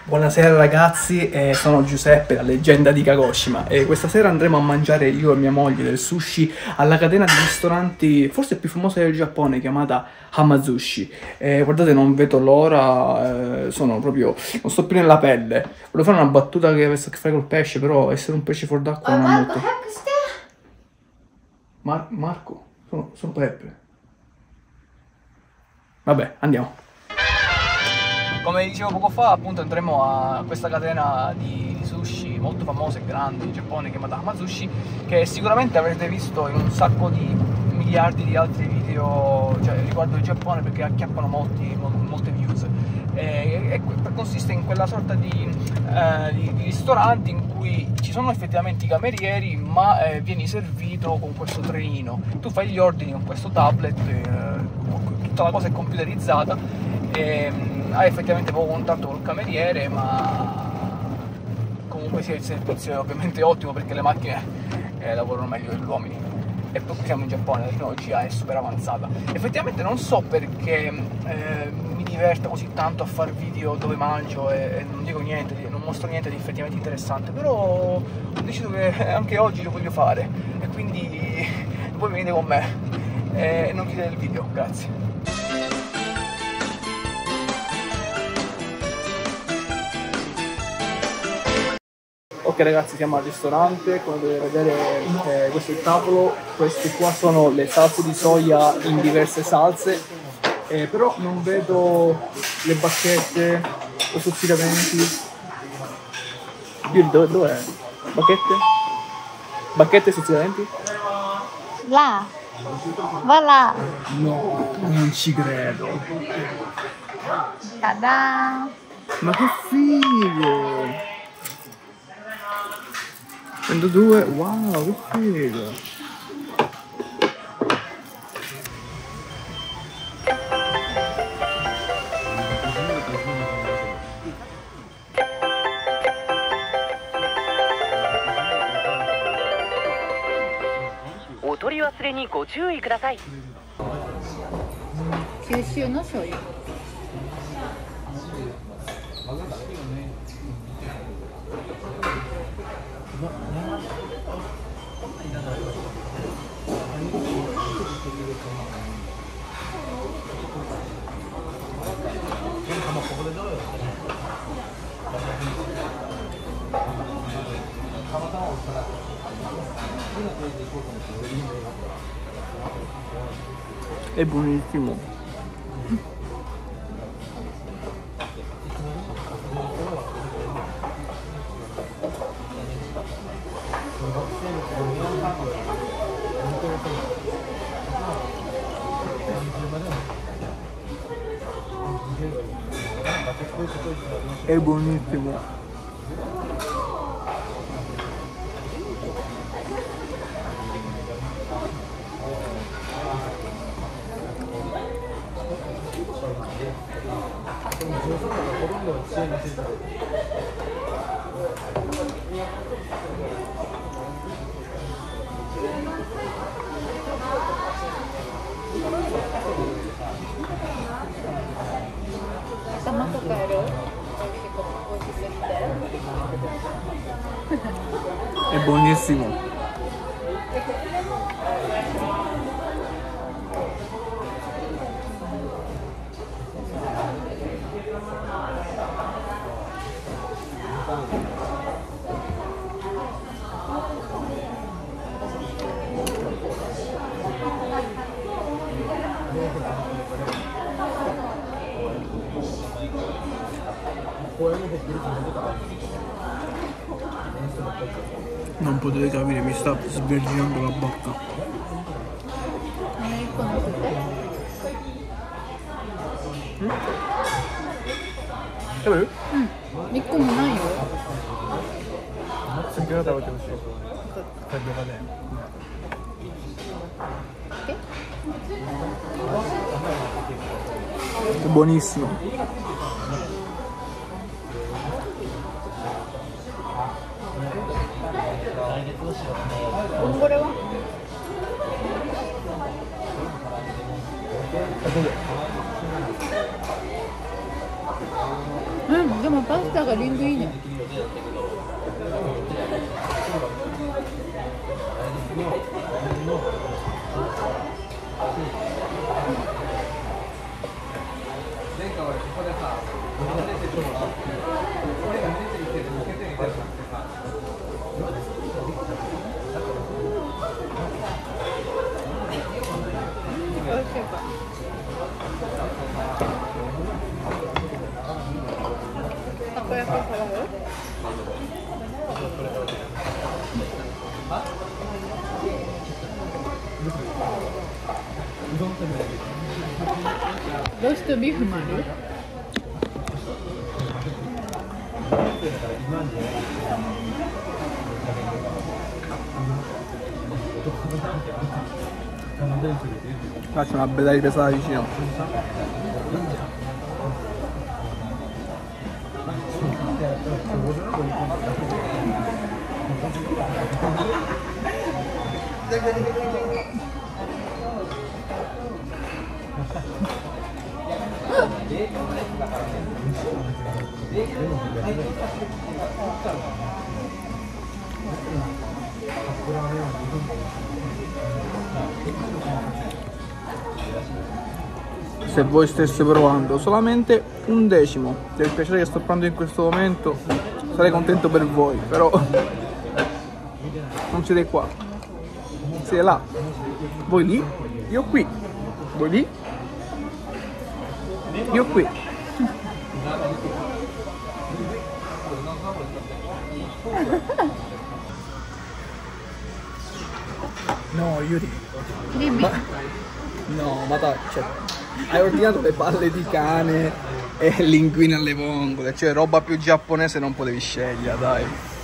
Buonasera ragazzi, sono Giuseppe, la leggenda di Kagoshima, e questa sera andremo a mangiare io e mia moglie del sushi alla catena di ristoranti forse più famosa del Giappone, chiamata Hamazushi. Guardate, non vedo l'ora, sono proprio, non sto più nella pelle. Volevo fare una battuta che avesse a che fare col pesce, però essere un pesce fuor d'acqua non è molto... Marco, sono Peppe. Vabbè, andiamo. Come dicevo poco fa, appunto andremo a questa catena di sushi molto famosa e grande in Giappone chiamata Hamazushi, che sicuramente avrete visto in un sacco di miliardi di altri video, cioè, riguardo il Giappone, perché acchiappano molte views. Consiste in quella sorta di ristoranti in cui ci sono effettivamente i camerieri, ma vieni servito con questo trenino. Tu fai gli ordini con questo tablet, tutta la cosa è computerizzata, hai effettivamente poco contatto col cameriere, ma comunque sia il servizio è ovviamente ottimo, perché le macchine lavorano meglio degli uomini. E poi siamo in Giappone, la tecnologia è super avanzata. Effettivamente non so perché mi diverta così tanto a fare video dove mangio e non dico niente, non mostro niente di effettivamente interessante, però ho deciso che anche oggi lo voglio fare, e quindi voi venite con me e non chiudete il video, grazie. Ok ragazzi, siamo al ristorante, come potete vedere questo è il tavolo, queste qua sono le salse di soia in diverse salse, però non vedo le bacchette o sozzidamenti. Dov'è? Bacchette? Bacchette e sozzidamenti? Là! Va là! No, non ci credo! Ta-da! Ma che figo! 102, wow, che figo! Kyushu no shoyu. È buonissimo. È buonissimo. È buonissimo. Non potete capire, mi sta sverginando la bocca. È buonissimo. Questa che linguine. Roast beef Mario. Faccio una bella ripresa da vicino. Se voi stesse provando solamente un decimo del piacere che sto provando in questo momento, sarei contento per voi, però non siete qua, siete là, voi lì, io qui, voi lì, io qui. No, Yuri. Dimmi. No, ma dai, cioè, hai ordinato le palle di cane e linguine alle vongole, cioè roba più giapponese non potevi scegliere, dai.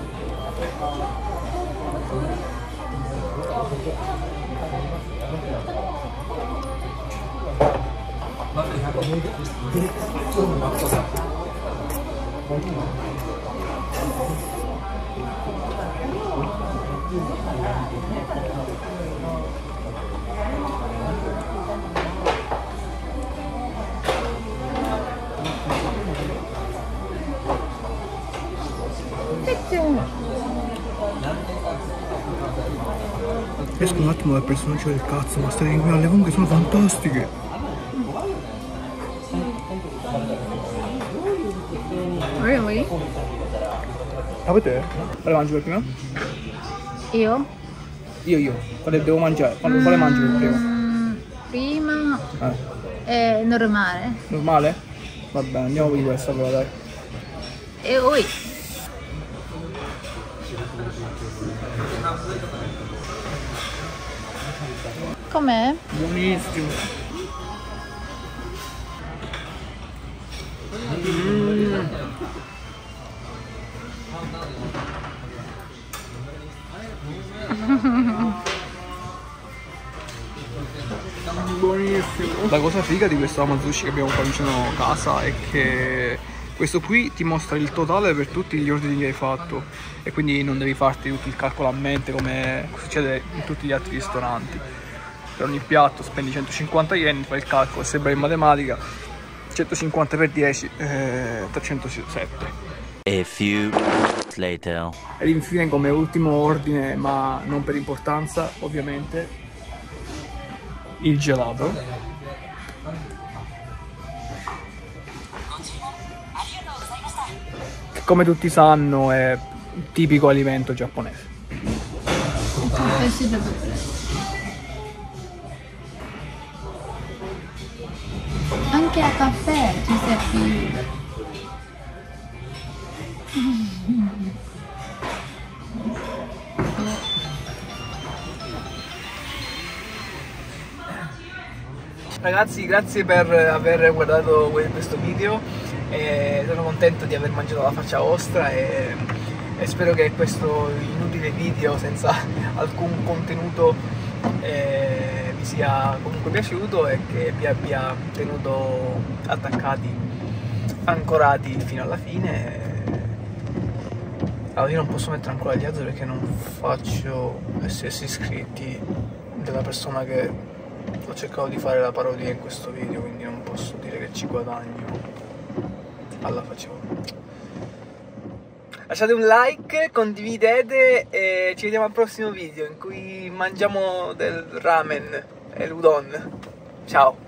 Esco un attimo dal personaggio del cazzo, ma queste linguine alle vongole sono fantastiche. Really? Avete? Quale mangi per prima? Io? Io. Quale devo mangiare? Quale mangi per prima? Prima è normale. Normale? Va bene, andiamo di questa però, dai. E poi com'è? Buonissimo. Buonissimo. La cosa figa di questo Amazushi che abbiamo qua vicino a casa è che questo qui ti mostra il totale per tutti gli ordini che hai fatto e quindi non devi farti tutto il calcolo a mente come succede in tutti gli altri ristoranti. Per ogni piatto spendi 150 yen, fai il calcolo, se sei in matematica, 150 per 10, 307. A few later. Ed infine, come ultimo ordine, ma non per importanza, ovviamente, il gelato. Che come tutti sanno è un tipico alimento giapponese. Anche a caffè ci sei più. Ragazzi, grazie per aver guardato questo video e sono contento di aver mangiato la faccia vostra e spero che questo inutile video senza alcun contenuto vi sia comunque piaciuto e che vi abbia tenuto attaccati, ancorati fino alla fine. Allora, io non posso mettere ancora gli altri perché non faccio SS iscritti della persona che ho cercato di fare la parodia in questo video, quindi non posso dire che ci guadagno. Alla faccio. lasciate un like, condividete e ci vediamo al prossimo video in cui mangiamo del ramen e l'udon. Ciao!